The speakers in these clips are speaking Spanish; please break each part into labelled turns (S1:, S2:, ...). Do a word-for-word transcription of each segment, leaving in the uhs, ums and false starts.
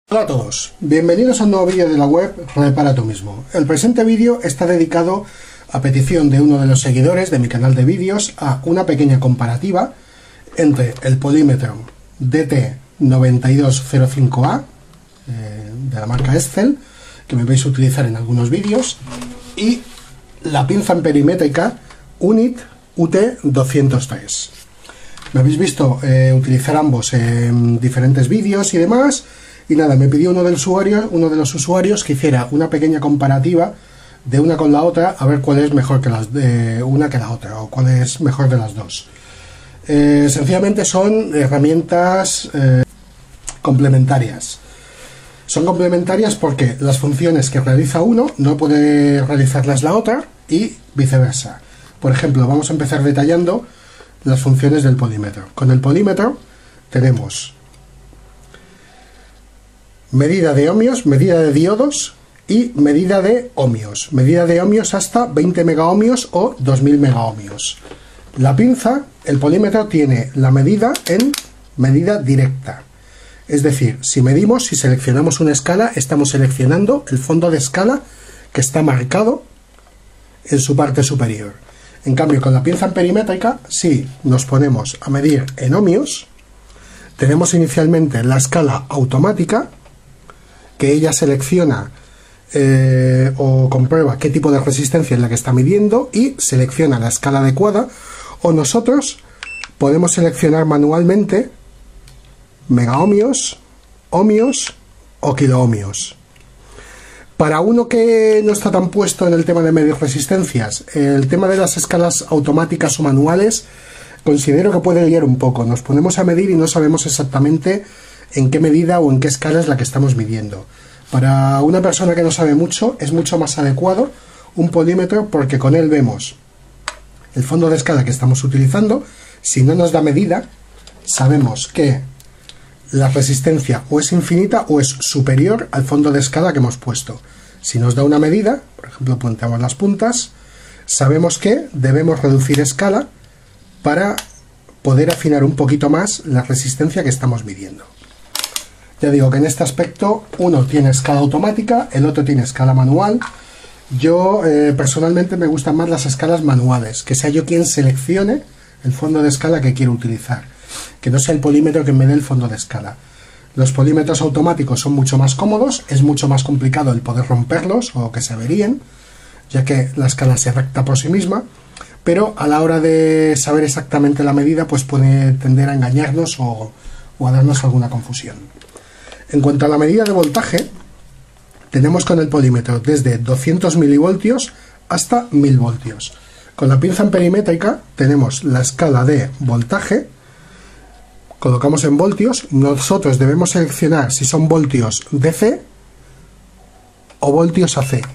S1: Hola a todos, bienvenidos a un nuevo vídeo de la web Repara tú mismo. El presente vídeo está dedicado a petición de uno de los seguidores de mi canal de vídeos a una pequeña comparativa entre el polímetro D T nueve dos cero cinco A eh, de la marca Escel, que me vais a utilizar en algunos vídeos, y la pinza emperimétrica Unit U T doscientos tres. Me habéis visto eh, utilizar ambos en diferentes vídeos y demás. Y nada, me pidió uno de los usuarios, uno de los usuarios que hiciera una pequeña comparativa de una con la otra, a ver cuál es mejor que las de una que la otra, o cuál es mejor de las dos. Eh, sencillamente son herramientas eh, complementarias. Son complementarias porque las funciones que realiza uno no puede realizarlas la otra y viceversa. Por ejemplo, vamos a empezar detallando las funciones del polímetro. Con el polímetro tenemos medida de ohmios, medida de diodos y medida de ohmios. Medida de ohmios hasta veinte megaohmios o dos mil megaohmios. La pinza, el polímetro, tiene la medida en medida directa. Es decir, si medimos, si seleccionamos una escala, estamos seleccionando el fondo de escala que está marcado en su parte superior. En cambio, con la pinza emperimétrica, si nos ponemos a medir en ohmios, tenemos inicialmente la escala automática, que ella selecciona eh, o comprueba qué tipo de resistencia es la que está midiendo y selecciona la escala adecuada, o nosotros podemos seleccionar manualmente megaohmios, ohmios o kiloohmios. Para uno que no está tan puesto en el tema de medir resistencias, el tema de las escalas automáticas o manuales considero que puede liar un poco. Nos ponemos a medir y no sabemos exactamente en qué medida o en qué escala es la que estamos midiendo. Para una persona que no sabe mucho, es mucho más adecuado un polímetro, porque con él vemos el fondo de escala que estamos utilizando. Si no nos da medida, sabemos que la resistencia o es infinita o es superior al fondo de escala que hemos puesto. Si nos da una medida, por ejemplo, punteamos las puntas, sabemos que debemos reducir escala para poder afinar un poquito más la resistencia que estamos midiendo. Ya digo que en este aspecto uno tiene escala automática, el otro tiene escala manual. Yo eh, personalmente me gustan más las escalas manuales, que sea yo quien seleccione el fondo de escala que quiero utilizar, que no sea el polímetro que me dé el fondo de escala. Los polímetros automáticos son mucho más cómodos, es mucho más complicado el poder romperlos o que se averíen, ya que la escala se recta por sí misma, pero a la hora de saber exactamente la medida, pues puede tender a engañarnos o, o a darnos alguna confusión. En cuanto a la medida de voltaje, tenemos con el polímetro desde doscientos milivoltios hasta mil voltios. Con la pinza emperimétrica tenemos la escala de voltaje, colocamos en voltios, nosotros debemos seleccionar si son voltios D C o voltios A C.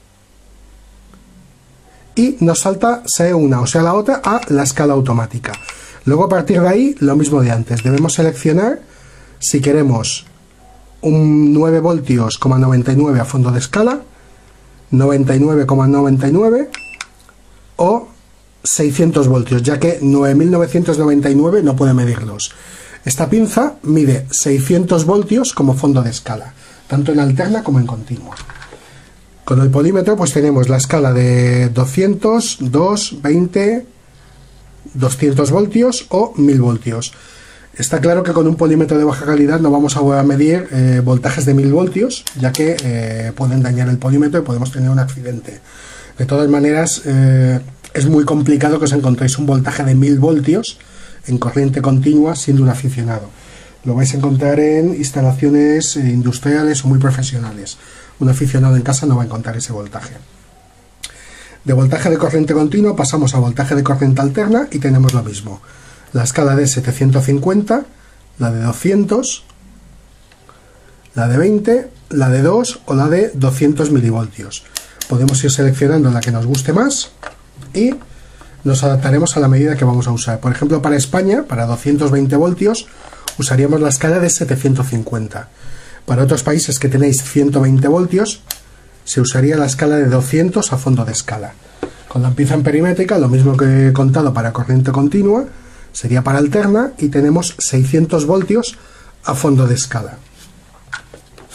S1: Y nos salta, sea una o sea la otra, a la escala automática. Luego, a partir de ahí, lo mismo de antes, debemos seleccionar si queremos un nueve voltios, noventa y nueve a fondo de escala, noventa y nueve coma noventa y nueve o seiscientos voltios, ya que nueve mil novecientos noventa y nueve no puede medirlos. Esta pinza mide seiscientos voltios como fondo de escala, tanto en alterna como en continua. Con el polímetro pues tenemos la escala de doscientos, dos, veinte, doscientos voltios o mil voltios. Está claro que con un polímetro de baja calidad no vamos a medir eh, voltajes de mil voltios, ya que eh, pueden dañar el polímetro y podemos tener un accidente. De todas maneras, eh, es muy complicado que os encontréis un voltaje de mil voltios en corriente continua siendo un aficionado. Lo vais a encontrar en instalaciones industriales o muy profesionales. Un aficionado en casa no va a encontrar ese voltaje. De voltaje de corriente continua pasamos a voltaje de corriente alterna y tenemos lo mismo. La escala de setecientos cincuenta, la de doscientos, la de veinte, la de dos o la de doscientos milivoltios. Podemos ir seleccionando la que nos guste más y nos adaptaremos a la medida que vamos a usar. Por ejemplo, para España, para doscientos veinte voltios, usaríamos la escala de setecientos cincuenta. Para otros países que tenéis ciento veinte voltios, se usaría la escala de doscientos a fondo de escala. Con la pinza emperimétrica, lo mismo que he contado para corriente continua, sería para alterna y tenemos seiscientos voltios a fondo de escala.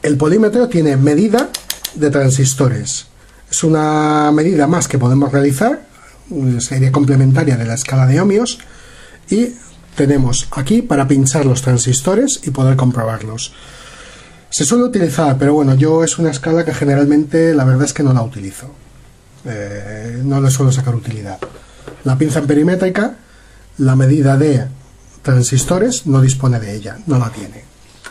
S1: El polímetro tiene medida de transistores. Es una medida más que podemos realizar, sería complementaria de la escala de ohmios, y tenemos aquí para pinchar los transistores y poder comprobarlos. Se suele utilizar, pero bueno, yo es una escala que generalmente la verdad es que no la utilizo. Eh, no le suelo sacar utilidad. La pinza amperimétrica, la medida de transistores no dispone de ella, no la tiene.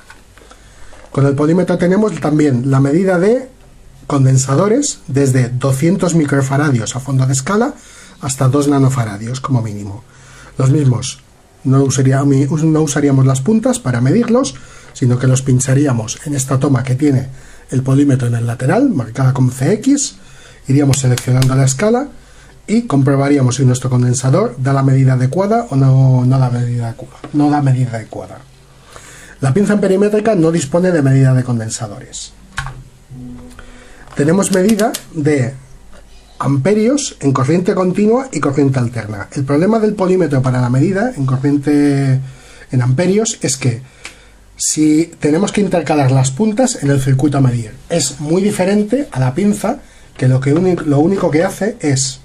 S1: Con el polímetro tenemos también la medida de condensadores desde doscientos microfaradios a fondo de escala hasta dos nanofaradios como mínimo. Los mismos no usaríamos, no usaríamos las puntas para medirlos, sino que los pincharíamos en esta toma que tiene el polímetro en el lateral, marcada con C X, iríamos seleccionando la escala y comprobaríamos si nuestro condensador da la medida adecuada o no, no, da, medida, no da medida adecuada. La pinza amperimétrica no dispone de medida de condensadores. Tenemos medida de amperios en corriente continua y corriente alterna. El problema del polímetro para la medida en corriente en amperios es que si tenemos que intercalar las puntas en el circuito a medir, es muy diferente a la pinza, que lo, que lo único que hace es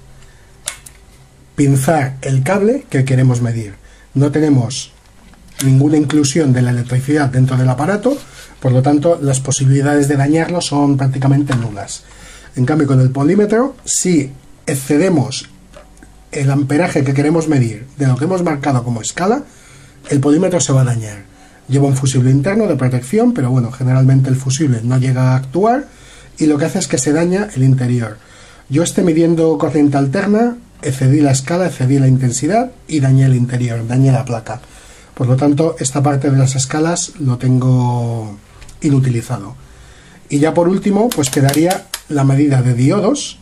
S1: pinzar el cable que queremos medir. No tenemos ninguna inclusión de la electricidad dentro del aparato, por lo tanto las posibilidades de dañarlo son prácticamente nulas. En cambio, con el polímetro, si excedemos el amperaje que queremos medir de lo que hemos marcado como escala, el polímetro se va a dañar. Lleva un fusible interno de protección, pero bueno, generalmente el fusible no llega a actuar y lo que hace es que se daña el interior. Yo esté midiendo corriente alterna, excedí la escala, excedí la intensidad y dañé el interior, dañé la placa. Por lo tanto, esta parte de las escalas lo tengo inutilizado. Y ya por último, pues quedaría la medida de diodos,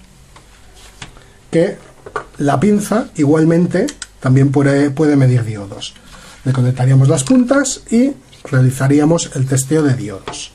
S1: que la pinza igualmente también puede, puede medir diodos. Le conectaríamos las puntas y realizaríamos el testeo de diodos.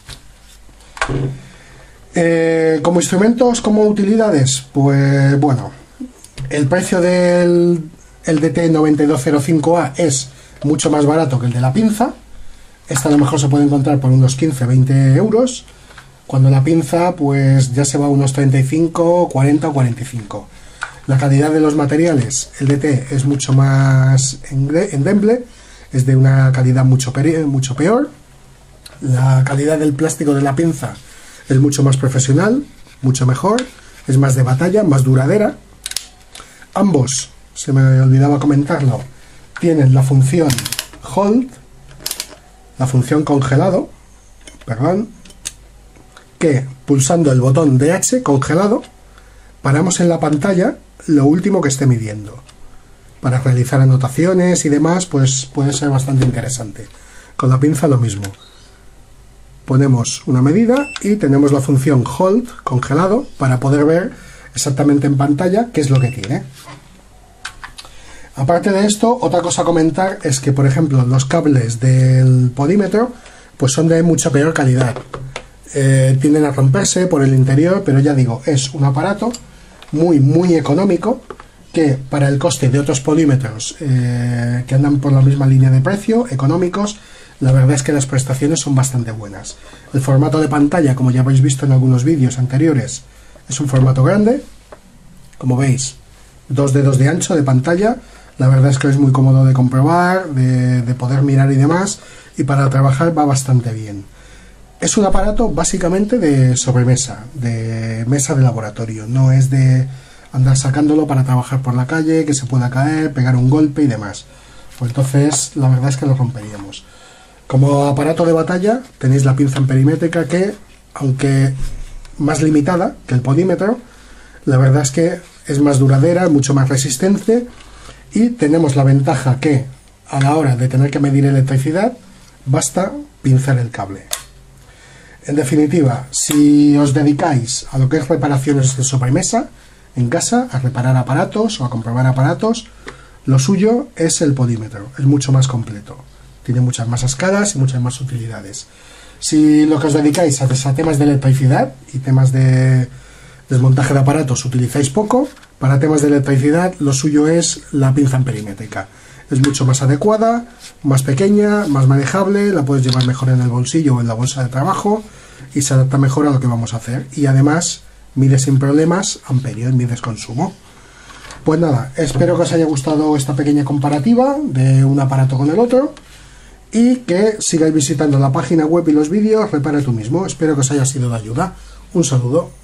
S1: Eh, como instrumentos, como utilidades, pues bueno, el precio del el D T noventa y dos cero cinco A es mucho más barato que el de la pinza. Esta a lo mejor se puede encontrar por unos quince a veinte euros, cuando la pinza pues ya se va a unos treinta y cinco, cuarenta o cuarenta y cinco. La calidad de los materiales, el D T es mucho más endeble, es de una calidad mucho, mucho peor. La calidad del plástico de la pinza es mucho más profesional, mucho mejor, es más de batalla, más duradera. Ambos, se me olvidaba comentarlo, tienen la función hold, la función congelado, perdón, que pulsando el botón D H congelado paramos en la pantalla lo último que esté midiendo. Para realizar anotaciones y demás, pues puede ser bastante interesante. Con la pinza lo mismo. Ponemos una medida y tenemos la función hold, congelado, para poder ver exactamente en pantalla qué es lo que tiene. Aparte de esto, otra cosa a comentar es que, por ejemplo, los cables del polímetro pues son de mucha peor calidad. Eh, tienden a romperse por el interior, pero ya digo, es un aparato muy, muy económico, que para el coste de otros polímetros eh, que andan por la misma línea de precio, económicos, la verdad es que las prestaciones son bastante buenas. El formato de pantalla, como ya habéis visto en algunos vídeos anteriores, es un formato grande, como veis, dos dedos de ancho de pantalla. La verdad es que es muy cómodo de comprobar, de, de poder mirar y demás, y para trabajar va bastante bien. Es un aparato básicamente de sobremesa, de mesa de laboratorio, no es de andar sacándolo para trabajar por la calle, que se pueda caer, pegar un golpe y demás. Pues entonces la verdad es que lo romperíamos. Como aparato de batalla tenéis la pinza amperimétrica, que, aunque más limitada que el polímetro, la verdad es que es más duradera, mucho más resistente, y tenemos la ventaja que a la hora de tener que medir electricidad basta pinzar el cable. En definitiva, si os dedicáis a lo que es reparaciones de sobremesa en casa, a reparar aparatos o a comprobar aparatos, lo suyo es el polímetro, es mucho más completo, tiene muchas más escalas y muchas más utilidades. Si lo que os dedicáis a, a temas de electricidad y temas de desmontaje de aparatos utilizáis poco, para temas de electricidad lo suyo es la pinza amperimétrica. Es mucho más adecuada, más pequeña, más manejable, la puedes llevar mejor en el bolsillo o en la bolsa de trabajo, y se adapta mejor a lo que vamos a hacer. Y además mide sin problemas amperio y mides consumo. Pues nada, espero que os haya gustado esta pequeña comparativa de un aparato con el otro y que sigáis visitando la página web y los vídeos Repara tú mismo. Espero que os haya sido de ayuda. Un saludo.